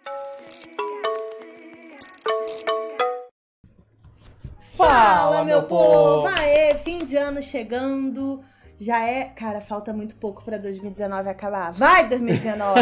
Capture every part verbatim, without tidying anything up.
Fala, meu povo! Aê, fim de ano chegando. Já é... Cara, falta muito pouco pra dois mil e dezenove acabar. Vai, dois mil e dezenove!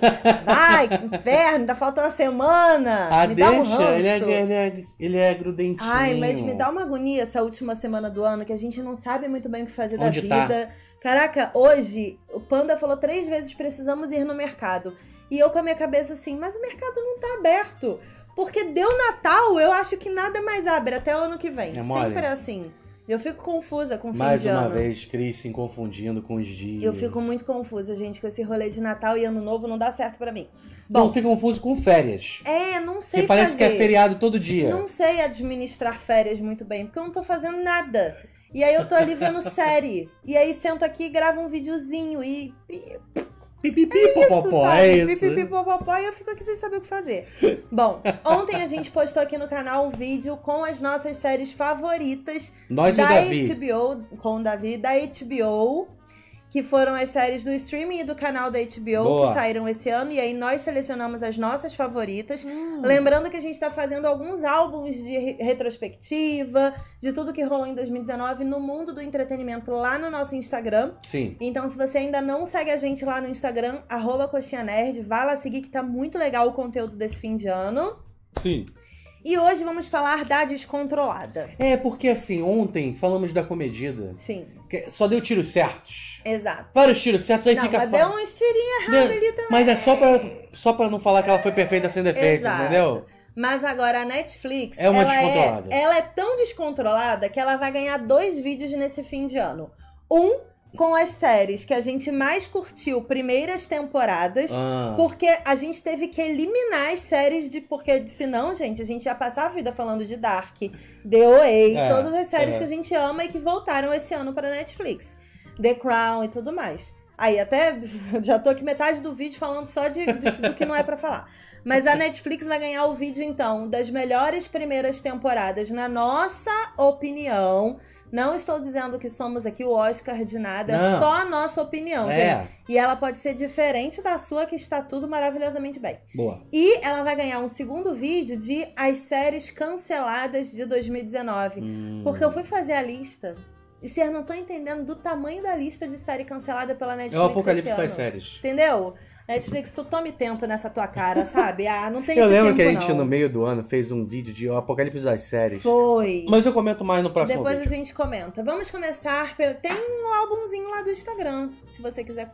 Vai, inferno! Ainda falta uma semana! Ah, me deixa, dá um ranço. ele é, ele, é, ele é grudentinho. Ai, mas me dá uma agonia essa última semana do ano, que a gente não sabe muito bem o que fazer Onde da vida. tá? Caraca, hoje o Panda falou três vezes: precisamos ir no mercado. E eu com a minha cabeça assim, mas o mercado não tá aberto. Porque deu Natal, eu acho que nada mais abre até o ano que vem. É mole. Sempre assim. Eu fico confusa com o fim Mais de uma ano. vez, Cris se confundindo com os dias. Eu fico muito confusa, gente, com esse rolê de Natal e Ano Novo não dá certo pra mim. Bom, Não fica confuso com férias. é, não sei Porque parece fazer. que é feriado todo dia. Não sei administrar férias muito bem, porque eu não tô fazendo nada. E aí eu tô ali vendo série. E aí sento aqui e gravo um videozinho e... e Pipipi, popopó, sabe? é isso. Pipipi, popopó, e eu fico aqui sem saber o que fazer. Bom, ontem a gente postou aqui no canal um vídeo com as nossas séries favoritas Nós e da o Davi. H B O, com o Davi, da H B O, que foram as séries do streaming e do canal da H B O Boa. que saíram esse ano, e aí nós selecionamos as nossas favoritas. Hum. Lembrando que a gente tá fazendo alguns álbuns de re- retrospectiva, de tudo que rolou em dois mil e dezenove no mundo do entretenimento lá no nosso Instagram. Sim. Então, se você ainda não segue a gente lá no Instagram, arroba Coxinha Nerd, vai lá seguir que tá muito legal o conteúdo desse fim de ano. Sim. E hoje vamos falar da Descontrolada. É, porque assim, ontem falamos da Comedida. Sim, que só deu tiros certos. exato. Vários tiros certos, aí Não, fica mas fácil. deu uns tirinhos errados Deu- ali também. Mas é só pra, só pra não falar que ela foi perfeita sem defeitos, Exato. entendeu? Mas agora a Netflix, É uma ela, descontrolada. é, ela é tão descontrolada que ela vai ganhar dois vídeos nesse fim de ano. Um com as séries que a gente mais curtiu, primeiras temporadas, Ah. porque a gente teve que eliminar as séries de... Porque senão, gente, a gente ia passar a vida falando de Dark, The O A, É, todas as séries é. que a gente ama e que voltaram esse ano para Netflix. The Crown e tudo mais. Aí até já tô aqui metade do vídeo falando só de, de- do que não é pra falar. Mas a Netflix vai ganhar o vídeo, então, das melhores primeiras temporadas, na nossa opinião. Não estou dizendo que somos aqui o Oscar de nada, é Não. só a nossa opinião, É. gente. E ela pode ser diferente da sua, que está tudo maravilhosamente bem. Boa. E ela vai ganhar um segundo vídeo de as séries canceladas de dois mil e dezenove. Hum. Porque eu fui fazer a lista e vocês não estão entendendo do tamanho da lista de série cancelada pela É Netflix o apocalipse esse das ano. séries. Entendeu? Netflix, tu tome tento nessa tua cara, sabe? Ah, não tem Eu esse lembro tempo, que a gente, não. no meio do ano, fez um vídeo de o apocalipse das séries. Foi. Mas eu comento mais no próximo Depois vídeo. a gente comenta. Vamos começar pelo... Tem um álbumzinho lá do Instagram, se você quiser...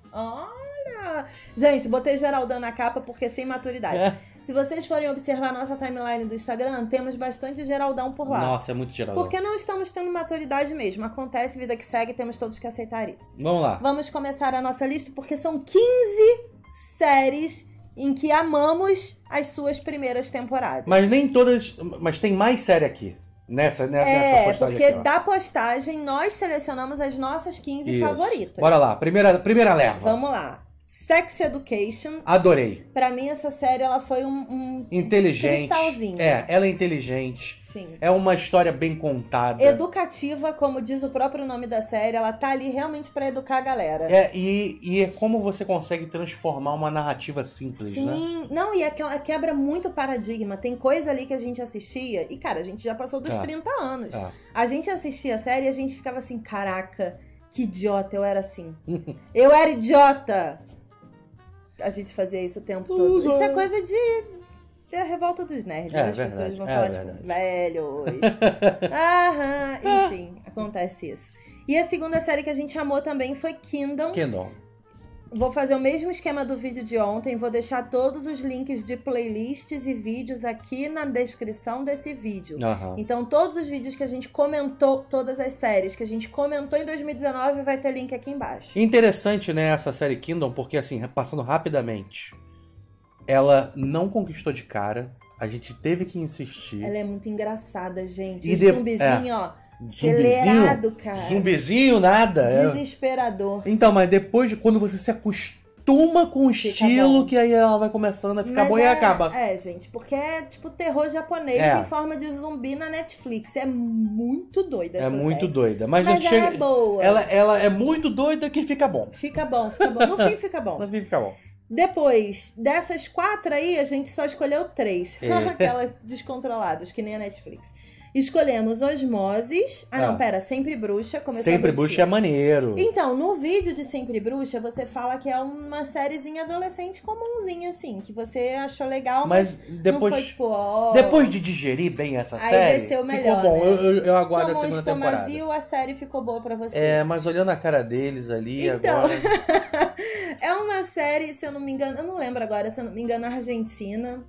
Olha! Gente, botei Geraldão na capa porque sem maturidade. É. Se vocês forem observar a nossa timeline do Instagram, temos bastante Geraldão por lá. Nossa, é muito geral. Porque não estamos tendo maturidade mesmo. Acontece, vida que segue, temos todos que aceitar isso. Vamos lá. Vamos começar a nossa lista porque são quinze séries em que amamos as suas primeiras temporadas. Mas nem todas... Mas tem mais série aqui. Nessa, né, nessa É, postagem porque aqui, ó. da postagem nós selecionamos as nossas quinze Isso. favoritas. Bora lá. Primeira, primeira leva. Vamos lá. Sex Education. Adorei. Pra mim, essa série, ela foi um... um... Inteligente. Cristalzinho. É, ela é inteligente. Sim. É uma história bem contada. Educativa, como diz o próprio nome da série. Ela tá ali realmente pra educar a galera. É, e, e é como você consegue transformar uma narrativa simples, né? Sim, não, e aquela quebra muito paradigma. Tem coisa ali que a gente assistia, e cara, a gente já passou dos É. trinta anos. É. A gente assistia a série e a gente ficava assim, caraca, que idiota, eu era assim. Eu era idiota! A gente fazia isso o tempo todo. Isso é coisa de... É a revolta dos nerds. É, As verdade, pessoas vão é falar, verdade. tipo, velhos. Aham, enfim, acontece isso. E a segunda série que a gente amou também foi Kingdom. Kindle. Vou fazer o mesmo esquema do vídeo de ontem. Vou deixar todos os links de playlists e vídeos aqui na descrição desse vídeo. Aham. Então, todos os vídeos que a gente comentou, todas as séries que a gente comentou em dois mil e dezenove, vai ter link aqui embaixo. Interessante, né, essa série Kingdom, porque assim, passando rapidamente, ela não conquistou de cara, a gente teve que insistir. Ela é muito engraçada, gente. E o de- zumbizinho, ó, Zumbizinho, acelerado, cara. zumbizinho, nada. é. Desesperador. Então, mas depois de quando você se acostuma com o Fica estilo, bom. que aí ela vai começando a ficar Mas bom é, e acaba. É, gente, porque é tipo terror japonês É. em forma de zumbi na Netflix. É muito doida É essa muito série. doida. Mas, Mas a gente ela chega... é boa. Ela, ela é muito doida que fica bom. Fica bom, fica bom. No fim fica bom. No fim fica bom. Depois dessas quatro aí, a gente só escolheu três. É. Aquelas descontroladas, que nem a Netflix. Escolhemos Osmoses. Ah, não, Ah. pera. Sempre Bruxa. Começou Sempre a descer. Bruxa é maneiro. Então, no vídeo de Sempre Bruxa, você fala que é uma sériezinha adolescente comumzinha, assim. Que você achou legal, mas, Mas depois, não foi tipo, ó... depois de digerir bem essa Aí série, desceu melhor, ficou bom. né? Eu, eu, eu aguardo Tomou a um segunda temporada. estomazil, a série ficou boa pra você. É, mas olhando a cara deles ali Então, agora... é uma série, se eu não me engano, eu não lembro agora, se eu não me engano, argentina.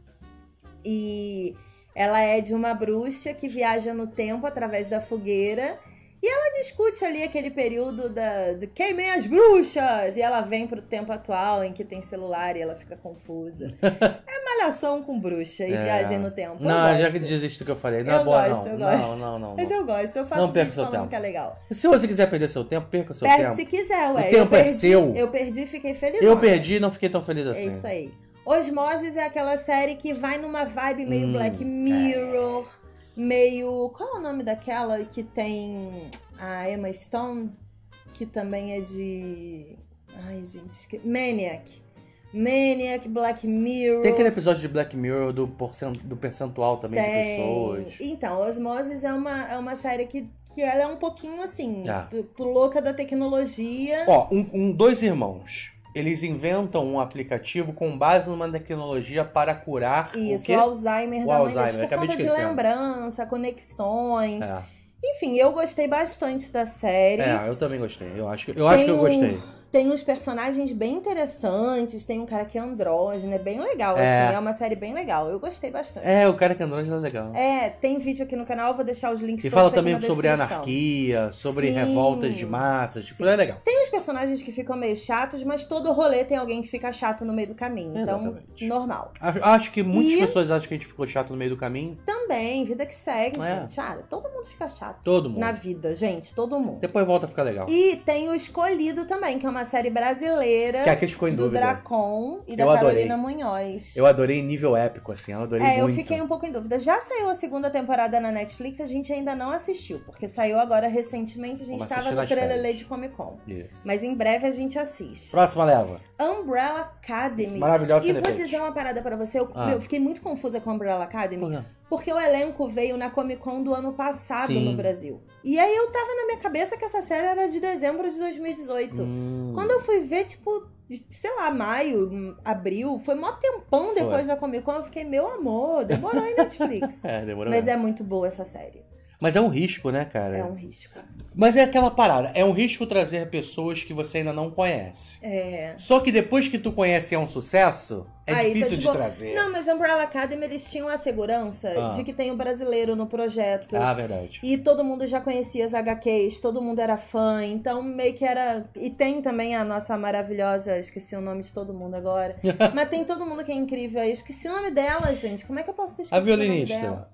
E ela é de uma bruxa que viaja no tempo através da fogueira. E ela discute ali aquele período da, de queimem as bruxas! E ela vem pro tempo atual em que tem celular e ela fica confusa. É malhação com bruxa e É. viagem no tempo. Eu Não, já gosto. que desisto do que eu falei. Não Eu é boa, gosto, não. eu não. gosto. Não, não, Mas não. eu gosto, eu faço Não perca vídeo seu falando tempo. que é legal. Se você quiser perder seu tempo, perca seu Perde tempo. se quiser, ué. O tempo eu perdi, é seu. Eu perdi e fiquei feliz. Eu perdi e não fiquei tão feliz É assim. isso aí. Osmoses é aquela série que vai numa vibe meio Hum, Black Mirror, meio... Qual é o nome daquela que tem a Emma Stone? Que também é de... Ai, gente... esque- Maniac. Maniac, Black Mirror... Tem aquele episódio de Black Mirror do, porcent... do percentual também de Tem. pessoas. Então, Osmoses é uma, é uma série que, que ela é um pouquinho assim, Ah. do, do louca da tecnologia. Ó, um, um- dois irmãos. Eles inventam um aplicativo com base numa tecnologia para curar Isso, o quê? o Alzheimer O da mãe Alzheimer, deles, por acabei de conta de esquecer. lembrança, conexões. É. Enfim, eu gostei bastante da série. É, eu também gostei. Eu acho que eu, acho que eu um- gostei. Tem uns personagens bem interessantes, tem um cara que é andrógeno, é bem legal, É. assim, é uma série bem legal. Eu gostei bastante. É, o cara que andou é legal. É, tem vídeo aqui no canal, eu vou deixar os links E todos fala aqui também na sobre descrição. anarquia, sobre Sim. revoltas de massas. Tipo, é legal. Tem uns personagens que ficam meio chatos, mas todo rolê tem alguém que fica chato no meio do caminho. Então, Exatamente. normal. A- Acho que muitas E- pessoas acham que a gente ficou chato no meio do caminho. Também, vida que segue, É. gente. Ah, todo mundo fica chato. Todo mundo. Na vida, gente, todo mundo. Depois volta a ficar legal. E tem o Escolhido também, que é uma série brasileira Que é aquele que ficou em do dúvida. Dracon e da Eu adorei. Carolina Munhoz. Eu adorei nível épico, assim. Eu adorei É, eu muito. fiquei um pouco em dúvida. Já saiu a segunda temporada na Netflix, a gente ainda não assistiu, porque saiu agora recentemente, a gente Vamos estava assistir no nas trelelê férias. de Comic Con. Isso. Mas em breve a gente assiste. Próxima leva. Umbrella Academy. Maravilhosa E sem vou defeitos. dizer uma parada pra você, eu, Ah. eu fiquei muito confusa com Umbrella Academy, Por quê? porque o elenco veio na Comic Con do ano passado Sim. no Brasil. E aí eu tava na minha cabeça que essa série era de dezembro de dois mil e dezoito. Hum. Quando eu fui ver, tipo, sei lá, maio, abril, foi mó tempão Foi. depois da Comic Con, eu fiquei, meu amor, demorou em Netflix. É, demorou Mas mesmo. é muito boa essa série. Mas é um risco, né, cara? É um risco. Mas é aquela parada. É um risco trazer pessoas que você ainda não conhece. É. Só que depois que tu conhece e é um sucesso, é Aí, tá difícil de de boa. trazer. Não, mas Umbrella Academy, eles tinham a segurança Ah. de que tem um brasileiro no projeto. Ah, verdade. E todo mundo já conhecia as agá quês, todo mundo era fã, então meio que era... E tem também a nossa maravilhosa, esqueci o nome de todo mundo agora, mas tem todo mundo que é incrível aí. Esqueci o nome dela, gente, como é que eu posso ter A esquecido o nome violinista. dela?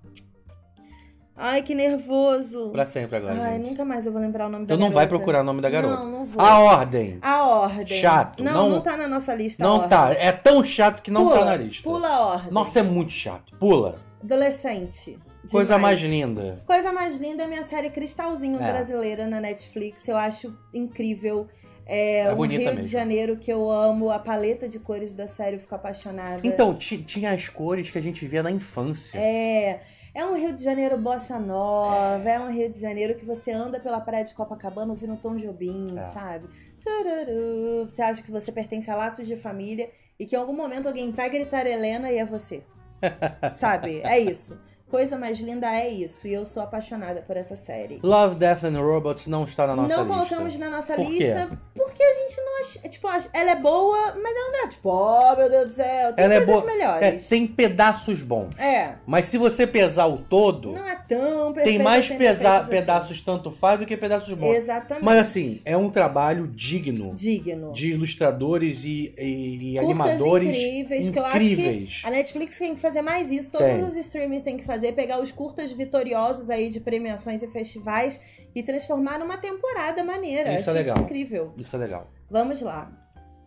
Ai, que nervoso. Pra sempre agora, Ai, gente. nunca mais eu vou lembrar o nome Tu da não garota. vai procurar o nome da garota. Não, não vou. A Ordem. A Ordem. Chato, Não, não- não, tá na nossa lista. a Não Ordem. tá. É tão chato que não pula, tá na lista. Pula a Ordem. Nossa, é muito chato. Pula. Adolescente. Coisa Demais. mais linda. Coisa mais linda é minha série Cristalzinho É. brasileira na Netflix. Eu acho incrível. É, É um bonita Rio de mesmo. Janeiro que eu amo. A paleta de cores da série, eu fico apaixonada. Então, ti- tinha as cores que a gente via na infância. É, é um Rio de Janeiro bossa nova, é um Rio de Janeiro que você anda pela praia de Copacabana ouvindo Tom Jobim, É. sabe? Tururu, você acha que você pertence a laços de família e que em algum momento alguém vai gritar Helena e é você. Sabe? É isso. Coisa mais linda é isso. E eu sou apaixonada por essa série. Love, Death and Robots não está na nossa não lista. colocamos na nossa Por quê? lista porque a gente não acha. Tipo, acha- ela é boa, mas ela não é tipo, oh meu Deus do céu, tem Ela é coisas boa. É, melhores. tem pedaços bons. É, Mas se você pesar o todo, não é tão perfeito. tem mais sem pesa- defeitos assim. pedaços tanto faz do que pedaços bons. Exatamente. Mas assim, é um trabalho digno digno. de ilustradores e, e- e Curtas animadores incríveis, que eu incríveis. acho que a Netflix tem que fazer mais isso. Todos Tem. os streamings têm que fazer, pegar os curtas vitoriosos aí de premiações e festivais e transformar numa temporada maneira. Isso acho é legal. isso incrível. Isso é legal. Vamos lá.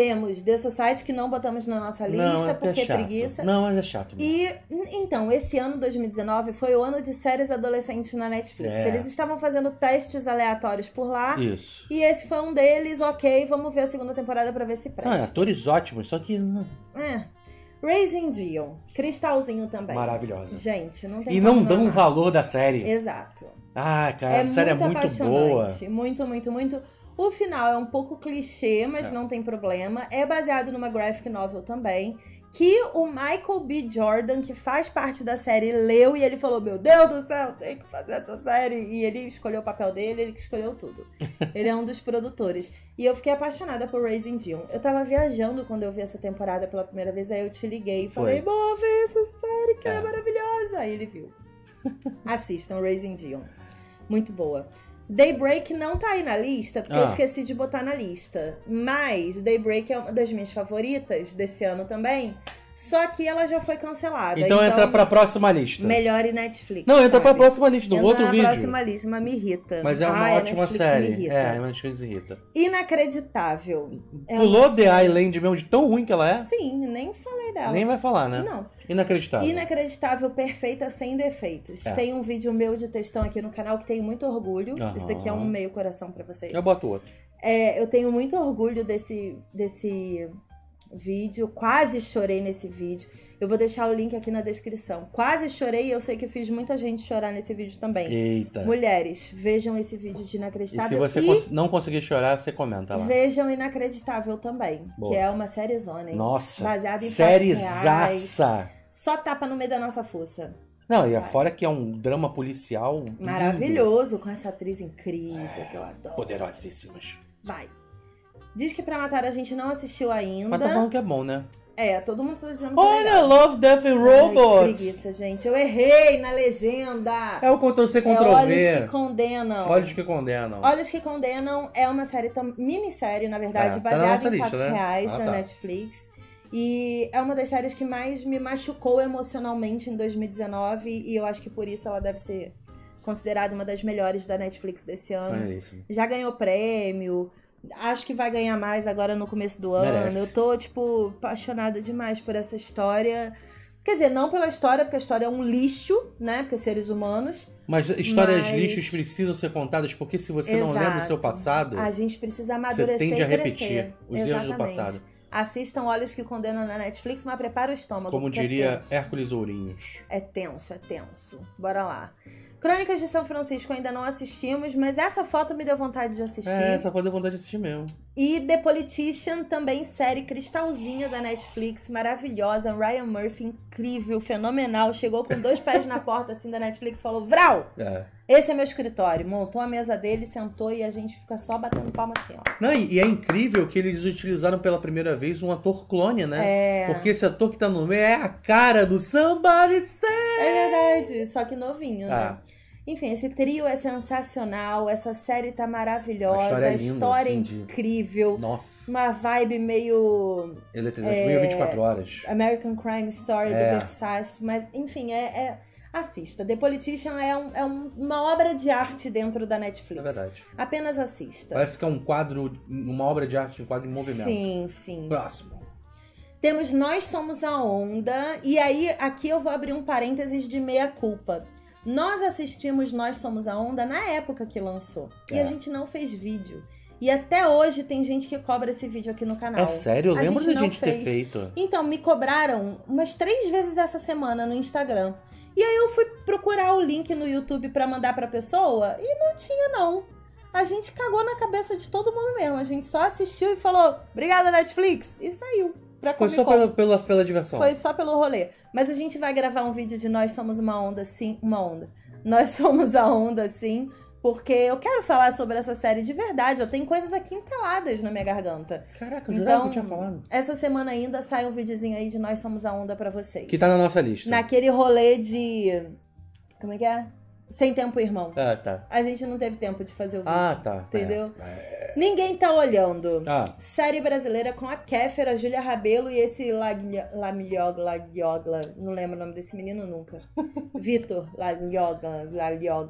Temos The Society, que não botamos na nossa lista, Não, é porque é é chato. preguiça. Não, mas é chato mesmo. E, então, esse ano, dois mil e dezenove, foi o ano de séries adolescentes na Netflix. É. Eles estavam fazendo testes aleatórios por lá. Isso. E esse foi um deles, ok, vamos ver a segunda temporada pra ver se Ah, presta. atores ótimos, só que... É. Raising Dion. Cristalzinho também. Maravilhosa. Gente, não tem E como não dão o amar. valor da série. Exato. Ah, cara, É a série muito é muito boa. apaixonante. Muito, muito, muito. O final é um pouco clichê, mas É. não tem problema. É baseado numa graphic novel também, que o Michael B. Jordan, que faz parte da série, leu e ele falou, meu Deus do céu, tem que fazer essa série. E ele escolheu o papel dele, ele que escolheu tudo. Ele é um dos produtores. E eu fiquei apaixonada por Raising Dion. Eu tava viajando quando eu vi essa temporada pela primeira vez, aí eu te liguei e falei, boa, vê essa série que é. é maravilhosa. Aí ele viu. Assistam Raising Dion. Muito boa. Daybreak não tá aí na lista, porque Ah. eu esqueci de botar na lista. Mas Daybreak é uma das minhas favoritas desse ano também. Só que ela já foi cancelada. Então, entra pra próxima lista. Melhore Netflix. Não, entra sabe? pra próxima lista, no Entra outro na vídeo. próxima lista, mas me irrita. Mas é uma Ai, a ótima Netflix série. Me irrita. É, a Netflix irrita. Inacreditável. É Pulou uma The série- Island mesmo de tão ruim que ela é? Sim, nem falei dela. Nem vai falar, né? Não. Inacreditável. Inacreditável, perfeita, sem defeitos. É. Tem um vídeo meu de textão aqui no canal que tenho muito orgulho. Aham. Esse daqui é um meio coração pra vocês. Eu boto outro. É, eu tenho muito orgulho desse, desse vídeo. Quase chorei nesse vídeo. Eu vou deixar o link aqui na descrição. Quase chorei e eu sei que fiz muita gente chorar nesse vídeo também. Eita. Mulheres, vejam esse vídeo de E se Inacreditável. você e cons- não conseguir chorar, você comenta lá. vejam Inacreditável também. Boa. Que é uma série zona, hein? Nossa. Baseada em fatos reais. Sériezaça. Só tapa no meio da nossa fuça. Não, e Vai. fora que é um drama policial lindo. Maravilhoso, com essa atriz incrível que eu adoro. Poderosíssimas. Vai. Diz que Pra Matar a gente não assistiu ainda. Mas tá falando que é bom, né? É, todo mundo tá dizendo que é Olha, legal. Love, Death and Ai, Robots. preguiça, gente. Eu errei na legenda. É o Ctrl-C, É Ctrl-V. Olhos que Condenam. Olhos que condenam. Olhos que Condenam é uma série, tam- minissérie, na verdade, É, tá na baseada nossa em lista, fatos né? reais Ah, na tá. Netflix. E é uma das séries que mais me machucou emocionalmente em dois mil e dezenove. E eu acho que por isso ela deve ser considerada uma das melhores da Netflix desse ano. É isso. Já ganhou prêmio. Acho que vai ganhar mais agora no começo do ano. Merece. Eu tô, tipo, apaixonada demais por essa história. Quer dizer, não pela história, porque a história é um lixo, né? Porque seres humanos. Mas histórias Mas- lixos precisam ser contadas, porque se você não Exato. lembra o seu passado, A gente precisa você amadurecer tende a e crescer. repetir os erros do Exatamente. passado. Assistam Olhos que Condenam na Netflix, mas prepara o estômago. Como porque diria é tenso. Hércules Ourinhos. É tenso, é tenso. Bora lá. Crônicas de São Francisco ainda não assistimos, mas essa foto me deu vontade de assistir. É, essa foi da vontade de assistir mesmo. E The Politician, também série cristalzinha da Netflix, maravilhosa. Ryan Murphy, incrível, fenomenal. Chegou com dois pés na porta assim da Netflix e falou: Vral! É. Esse é meu escritório. Montou a mesa dele, sentou e a gente fica só batendo palma assim, ó. Não, e, e é incrível que eles utilizaram pela primeira vez um ator clone, né? É. Porque esse ator que tá no meio é a cara do Somebody Say! É verdade, só que novinho, né? Ah. Enfim, esse trio é sensacional, essa série tá maravilhosa, A história é a linda, história é assim, de- incrível, Nossa. uma vibe meio Eletrizante, É. meio vinte e quatro horas. American Crime Story É. do Versace, mas enfim, é, é- assista. The Politician é, um- é um- uma obra de arte dentro da Netflix. É verdade. Apenas assista. Parece que é um quadro, uma obra de arte, um quadro em movimento. Sim, sim. Próximo. Temos Nós Somos a Onda, e aí aqui eu vou abrir um parênteses de meia-culpa. Nós assistimos Nós Somos a Onda na época que lançou, e É. a gente não fez vídeo. E até hoje tem gente que cobra esse vídeo aqui no canal. É sério? Eu A lembro gente da não gente ter fez. feito. Então, me cobraram umas três vezes essa semana no Instagram. E aí eu fui procurar o link no YouTube pra mandar pra pessoa e não tinha, não. A gente cagou na cabeça de todo mundo mesmo. A gente só assistiu e falou, obrigada, Netflix, e saiu. Pra Foi Comic só Con. pela, pela, pela diversão. Foi só pelo rolê. Mas a gente vai gravar um vídeo de Nós Somos uma Onda, sim. Uma onda. Nós Somos a Onda, sim. Porque eu quero falar sobre essa série de verdade. Eu tenho coisas aqui entaladas na minha garganta. Caraca, eu jurava Então, que eu tinha falado. essa semana ainda sai um videozinho aí de Nós Somos a Onda pra vocês. Que tá na nossa lista. Naquele rolê de... Como é que é? Sem Tempo, Irmão. Ah, tá. A gente não teve tempo de fazer o vídeo. Ah, tá. Entendeu? É. Ninguém tá olhando. Ah, Série brasileira com a Kéfera, a Júlia Rabelo e esse Lamilhogla, Laghiogla, não lembro o nome desse menino nunca. Vitor Laghiogla, Laghiogla,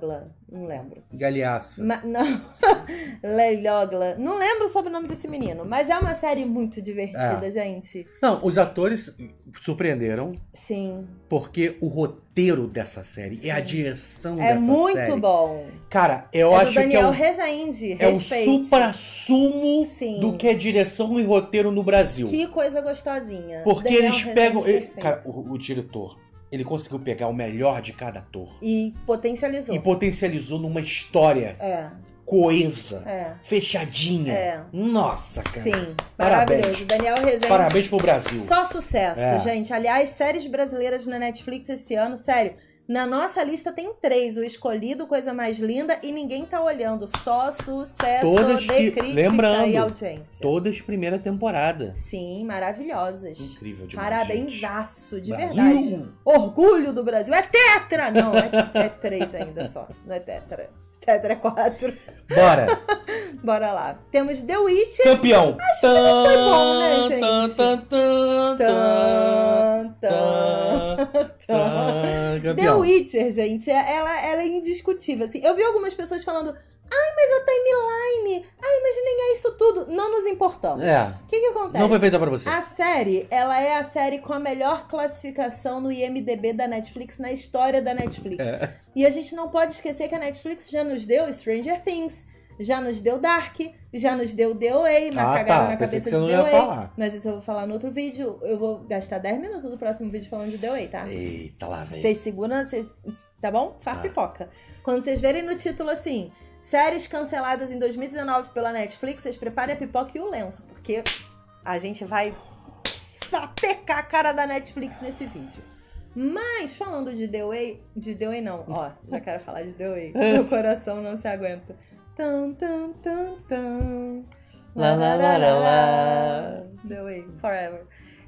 Não lembro. Galhaço. Ma não. Leilogla. Não lembro sobre o nome desse menino, mas é uma série muito divertida, É. gente. Não, os atores surpreenderam. Sim. Porque o roteiro dessa série Sim. e a direção É dessa muito série... bom. Cara, eu é acho do Daniel que é o, Rezende. é o Respeite. supra-sumo Sim. do que é direção e roteiro no Brasil. Que coisa gostosinha. Porque Daniel eles Rezende pegam... ele- perfeito. cara, o, o diretor, ele conseguiu pegar o melhor de cada ator. E potencializou. E potencializou numa história É, coesa, é. fechadinha. É. Nossa, cara. Sim, Parabéns. maravilhoso. Daniel Rezende. Parabéns pro Brasil. Só sucesso, É. gente. Aliás, séries brasileiras na Netflix esse ano, sério. Na nossa lista tem três. O Escolhido, Coisa Mais Linda e Ninguém Tá Olhando. Só sucesso Todas de que- crítica lembrando, e audiência. Todas primeira temporada. Sim, maravilhosas. Incrível demais, Parabenzaço, de Brasil! verdade. Orgulho do Brasil. É tetra! Não, é, é três ainda só. Não é tetra. Tetra é quatro. Bora! Bora lá. Temos The Witch. Campeão! Acho que não foi bom, né, gente? Tan, tan, tan, Tan, tan, tan. tan. The Campeão. Witcher, gente, ela, ela é indiscutível. Assim, eu vi algumas pessoas falando, ai, mas a timeline, ai, mas nem é isso tudo. Não nos importamos. É, O que que acontece? não foi feita pra você. A série, ela é a série com a melhor classificação no I M D B da Netflix, na história da Netflix. É. E a gente não pode esquecer que a Netflix já nos deu Stranger Things, já nos deu Dark, já nos deu The Way, mas Ah, cagaram tá. na Pensei cabeça que você de não The ia Way. falar. Mas isso eu vou falar no outro vídeo. Eu vou gastar dez minutos do próximo vídeo falando de The Way, tá? Eita, lá vem. Vocês seguram, vocês, tá bom? Faz Ah. pipoca. Quando vocês verem no título assim, séries canceladas em dois mil e dezenove pela Netflix, vocês preparem a pipoca e o lenço, porque a gente vai sapecar a cara da Netflix nesse vídeo. Mas, falando de The Way, de The Way não, ó, já quero falar de The Way. Meu coração não se aguenta. Tum, tum, tum, tum. Lá, lá, lá, lá, lá. The Way, forever.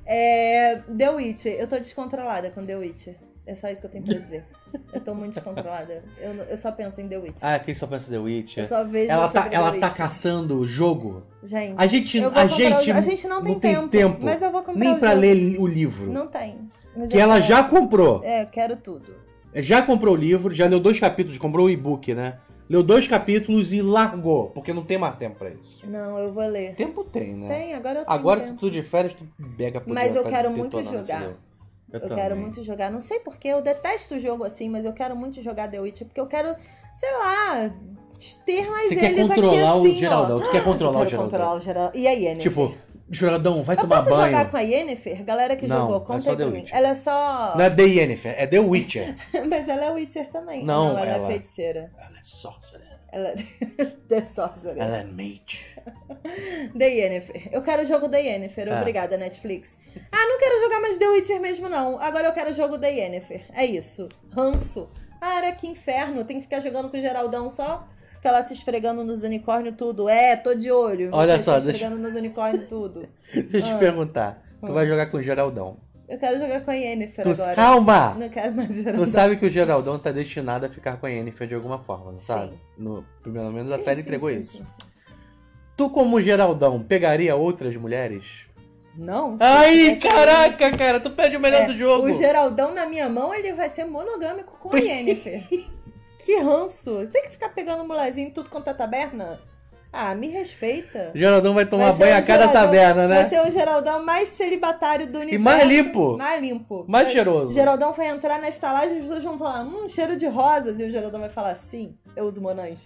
É, The Witcher, eu tô descontrolada com The Witcher. É só isso que eu tenho pra dizer. Eu tô muito descontrolada. Eu, eu só penso em The Witcher. Ah, quem só pensa The Witcher? Eu só vejo Ela sobre tá, The ela tá Witcher. caçando o jogo. Gente, A gente, eu vou a comprar gente, o- a gente não tem tempo, tempo mas eu vou comprar nem o pra jogo. ler o livro. Não tem. Mas Que eu ela quero. já comprou. É, eu quero tudo. Já comprou o livro, já leu dois capítulos, comprou o e-book, né? Leu dois capítulos e largou, porque não tem mais tempo pra isso. Não, eu vou ler. Tempo tem, né? Tem, agora eu tenho Agora que tempo. tu de férias, tu pega pro Mas eu tá quero muito detonando esse jogar. livro. Eu, Eu também. quero muito jogar. Não sei porquê, eu detesto jogo assim, mas eu quero muito jogar The Witcher, porque eu quero, sei lá, ter mais Você quer eles controlar aqui o assim, Geraldão, ó. tu quer controlar eu o quero Geraldão. controlar o Geraldão. E a Yennefer? Tipo, Geraldão, vai eu tomar posso banho. jogar com a Yennefer? Galera que Não, jogou, é conta só aí The pra mim. Witcher. Ela é só... Não é The Yennefer, é The Witcher. Mas ela é Witcher também. Não, ela, ela- é feiticeira. Ela é sorcerer. Ela é The Sorcerer. Ela é mage. The Yennefer. Eu quero o jogo The Yennefer. É. Obrigada, Netflix. Ah, não quero jogar mais The Witcher mesmo, não. Agora eu quero o jogo The Yennefer. É isso. Ranço. Ah, era que inferno. Tem que ficar jogando com o Geraldão só? Fica lá se esfregando nos unicórnios tudo. É, tô de olho. Olha Você só, se esfregando nos unicórnios tudo. Deixa eu te Ah. perguntar. Tu Hum. vai jogar com o Geraldão. Eu quero jogar com a Yennefer Tu- agora. calma! Não quero mais o Geraldão. Tu sabe que o Geraldão tá destinado a ficar com a Yennefer de alguma forma, não sabe? Sim. No, pelo menos a Sim, série sim, entregou sim, isso. sim, sim. Tu, como Geraldão, pegaria outras mulheres? Não. se Ai, tivesse- caraca, cara, tu perde o melhor É, do jogo. O Geraldão na minha mão, ele vai ser monogâmico com a Yennefer. Que ranço. Tem que ficar pegando molezinho em tudo quanto é taberna? Ah, me respeita. O Geraldão vai tomar Vai ser banho o a cada Geraldão- taberna, né? Vai ser o Geraldão mais celibatário do universo. mais limpo. Mais limpo. Mais Vai- cheiroso. O Geraldão vai entrar na estalagem e as pessoas vão falar, hum, cheiro de rosas. E o Geraldão vai falar, sim, eu uso Monange.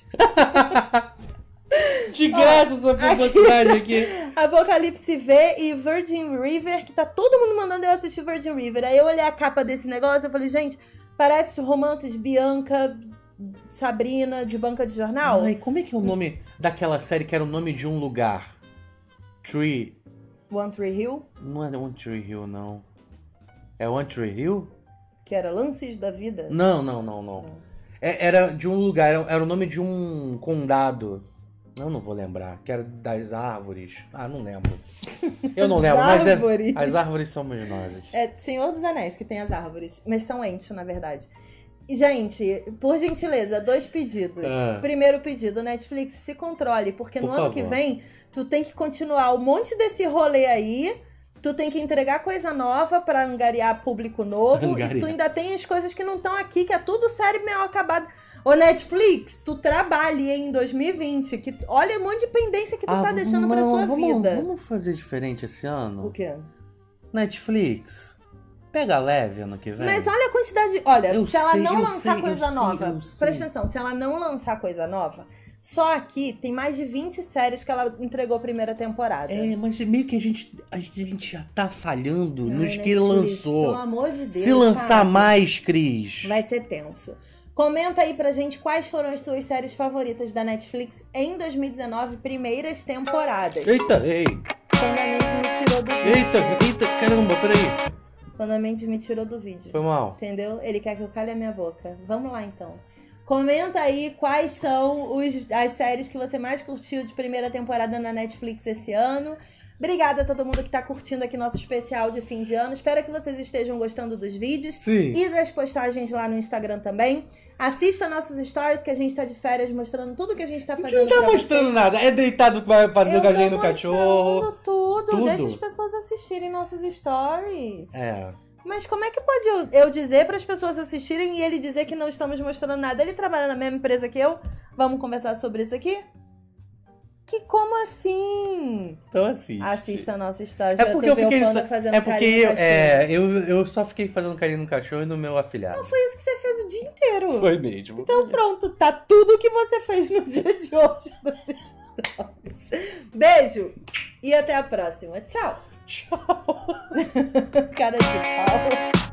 De graça essa publicidade aqui. Apocalipse V e Virgin River, que tá todo mundo mandando eu assistir Virgin River. Aí eu olhei a capa desse negócio e falei, gente, parece romances Bianca, Sabrina, de banca de jornal. Ai, como é que é o nome daquela série que era o nome de um lugar? Tree... One Tree Hill, Não é One Tree Hill, não. É One Tree Hill? que era Lances da Vida. Não, não, não, não. É- era de um lugar, era, era o nome de um condado. Eu não vou lembrar, que era das árvores. Ah, não lembro. Eu não lembro, mas é, Árvores. as árvores somos nós. É Senhor dos Anéis que tem as árvores, mas são entes, na verdade. E, gente, por gentileza, dois pedidos. Ah. Primeiro pedido, Netflix, se controle, porque Por no ano favor. que vem, tu tem que continuar um monte desse rolê aí, tu Tu tem que entregar coisa nova pra angariar público novo. Angariar. E tu ainda tem as coisas que não estão aqui, que é tudo série meio acabada. Ô, Netflix, tu trabalha em dois mil e vinte. Que, olha um monte de pendência que tu Ah, tá deixando não, pra sua vamos, vida. Vamos fazer diferente esse ano? O quê? Netflix, pega leve ano que vem. Mas olha a quantidade de... Olha, Eu se ela sei, não eu lançar sei, coisa eu sei, nova... eu sei. Presta atenção, se ela não lançar coisa nova... Só aqui tem mais de vinte séries que ela entregou a primeira temporada. É, mas meio que a gente, a gente já tá falhando Ai, nos que Netflix, lançou. Pelo amor de Deus, Se lançar sabe? mais, Cris. Vai ser tenso. Comenta aí pra gente quais foram as suas séries favoritas da Netflix em dois mil e dezenove, primeiras temporadas. Eita, ei. Quando a mente me tirou do vídeo. Eita, eita, caramba, peraí. Quando a mente me tirou do vídeo. Foi mal. Entendeu? Ele quer que eu cale a minha boca. Vamos lá, então. Comenta aí quais são os, as séries que você mais curtiu de primeira temporada na Netflix esse ano. Obrigada a todo mundo que tá curtindo aqui nosso especial de fim de ano. Espero que vocês estejam gostando dos vídeos. Sim. E das postagens lá no Instagram também. Assista nossos stories, que a gente tá de férias mostrando tudo que a gente tá A gente fazendo. não tá pra mostrando vocês. nada. É deitado pra fazer Eu o galinho tô do cachorro. mostrando tudo. Tudo? Deixa as pessoas assistirem nossos stories. É. Mas como é que pode eu, eu dizer para as pessoas assistirem e ele dizer que não estamos mostrando nada? Ele trabalha na mesma empresa que eu? Vamos conversar sobre isso aqui? Que como assim? Então assiste. Assista a nossa história. É porque eu fiquei Panda só, fazendo é porque carinho eu, no cachorro. é, eu, eu só fiquei fazendo carinho no cachorro e no meu afilhado. Não foi isso que você fez o dia inteiro. Foi mesmo. Então pronto, tá tudo que você fez no dia de hoje nos stories. Beijo e até a próxima. Tchau. Tchau. Cara de pau.